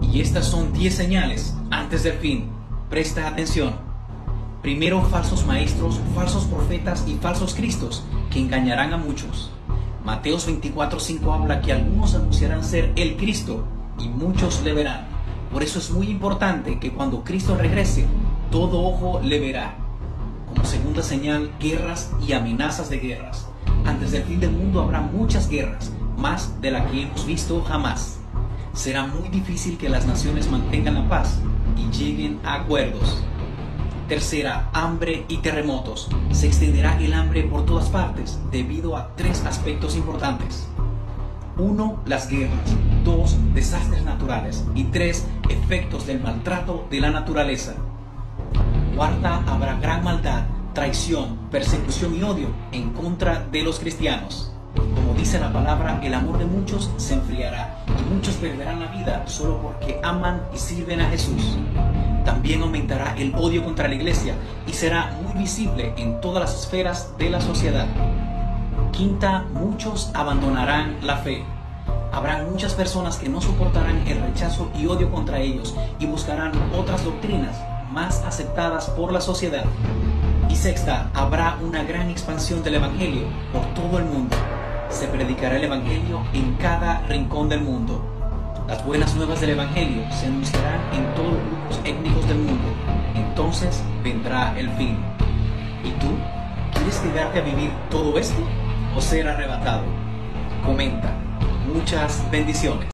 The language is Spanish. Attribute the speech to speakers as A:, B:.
A: Y estas son 10 señales antes del fin. Presta atención. Primero, falsos maestros, falsos profetas y falsos cristos que engañarán a muchos. Mateos 24:5 habla que algunos anunciarán ser el Cristo y muchos le verán. Por eso es muy importante que cuando Cristo regrese, todo ojo le verá. Como segunda señal, guerras y amenazas de guerras. Antes del fin del mundo habrá muchas guerras, más de la que hemos visto jamás. Será muy difícil que las naciones mantengan la paz y lleguen a acuerdos. Tercera, hambre y terremotos. Se extenderá el hambre por todas partes debido a 3 aspectos importantes. 1. Las guerras. 2. Desastres naturales. Y 3. Efectos del maltrato de la naturaleza. Cuarta, habrá gran maldad, traición, persecución y odio en contra de los cristianos. Como dice la palabra, el amor de muchos se enfriará y muchos perderán la vida solo porque aman y sirven a Jesús. También aumentará el odio contra la iglesia y será muy visible en todas las esferas de la sociedad. Quinta, muchos abandonarán la fe. Habrán muchas personas que no soportarán el rechazo y odio contra ellos y buscarán otras doctrinas más aceptadas por la sociedad. Y sexta, habrá una gran expansión del Evangelio por todo el mundo. Se predicará el Evangelio en cada rincón del mundo. Las buenas nuevas del Evangelio se anunciarán en todos los grupos étnicos del mundo. Entonces vendrá el fin. ¿Y tú? ¿Quieres quedarte a vivir todo esto o ser arrebatado? Comenta. Muchas bendiciones.